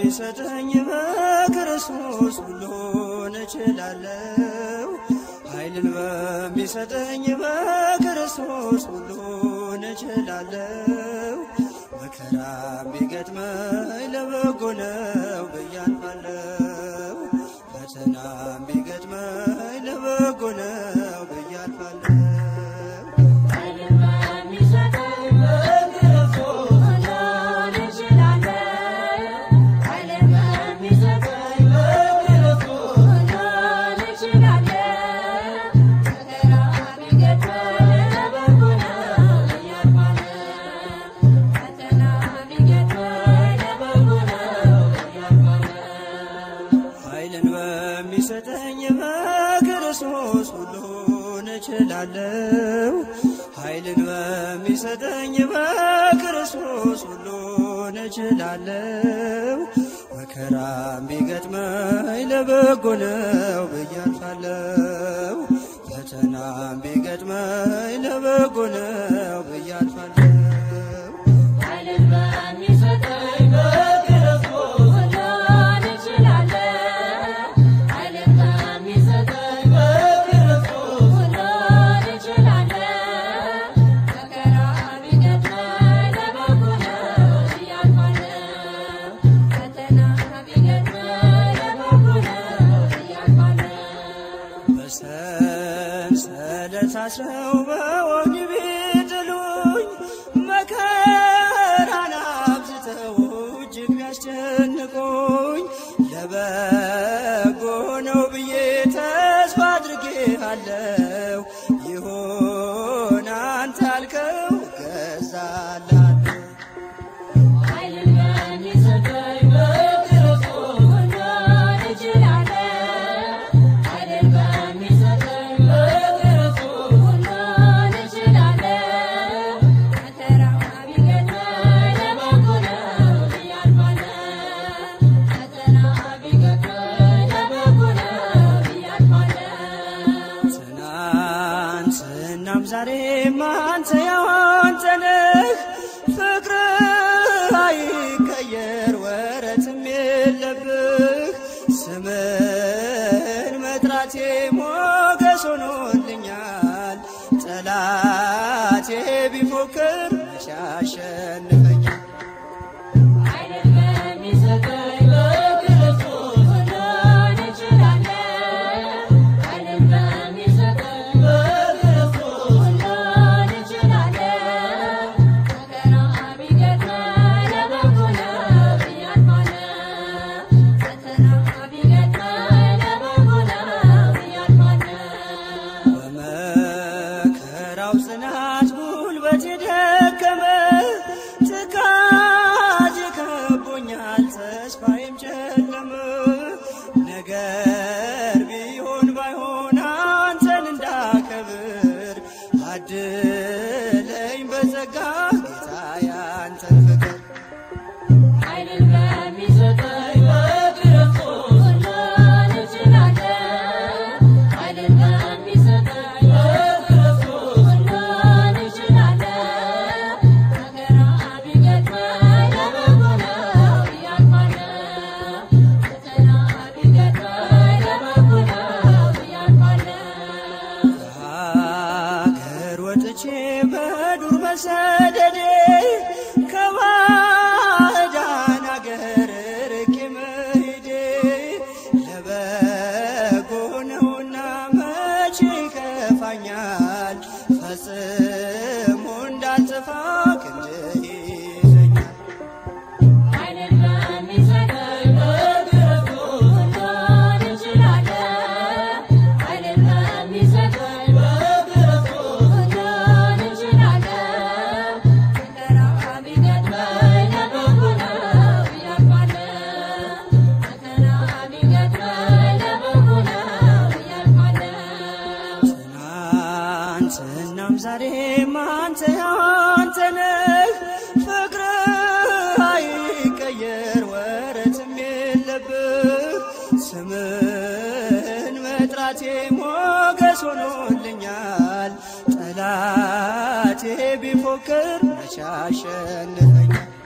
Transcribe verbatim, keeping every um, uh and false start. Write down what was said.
በሚሰጠኝ በክርስቶስ ሁሉን እችላለሁ ኃይልን በሚሰጠኝ በክርስቶስ ሁሉን እችላለሁ መከራ ቢገጥመኝ ለበጎ ነው ብዬ አልፋለሁ ፈተና ቢገጥመኝ ለበጎ ነው ብዬ አልፋለሁ ኃይልን በሚሰጠኝ በክርስቶስ ሁሉን እችላለሁ መከራ ቢገጥመኝ ለበጎ ነው ብዬ አልፋለሁ ፈተና ቢገጥመኝ ለበጎ ነው ብዬ አልፋለሁ ሰው በወህኒ ቢጥሉኝ መከራን አብዝተው እጅግ ቢያስጨንቁኝ ለበጎ ነው ብዬ ተስፋ አድርጌአለሁ ይሁን አንተ ያልከው እገዛልሃለሁ ዛሬም አንተ ያው አንተ ነህ ፍቅርህ አይቀየር ወረትም የለብህ ስምህን መጥራቴ ሞገስ ሆኖልኛል ጠላቴ ቢፎክር መቼ አሸንፈኛል ነገር ቢሆን ባይሆን አንተን እንዳከብር አድለኝ በጸጋ ጌታ ያንተን ፍቅር ኃይልን በሚሰጠኝ በክርስቶስ ሁሉን እችላለሁ ኃይልን በሚሰጠኝ በክርስቶስ ሁሉን እችላለሁ መከራ ቢገጥመኝ ለበጎ ነው ብዬ አልፋለሁ ፈተና በዱር መሰደዴ ከባዕዳን አገር ርቄ መሄዴ ለበጎ ነውና መቼ ይከፋኛል ፈጽሞ እንዳልጠፋ ክንድህ ይዘኛል ኃይልን በሚሰጠኝ በክርስቶስ ሁሉን እችላለሁ ኃይልን በሚሰጠኝ ዛሬም አንተ አንተ ነህ ፍቅርህ አይቀየር ወረትም የለብህ ስምህን መጥራቴ ሞገስ ሆኖልኛል ጠላቴ ቢፎክር መቼ አሸንፈኛል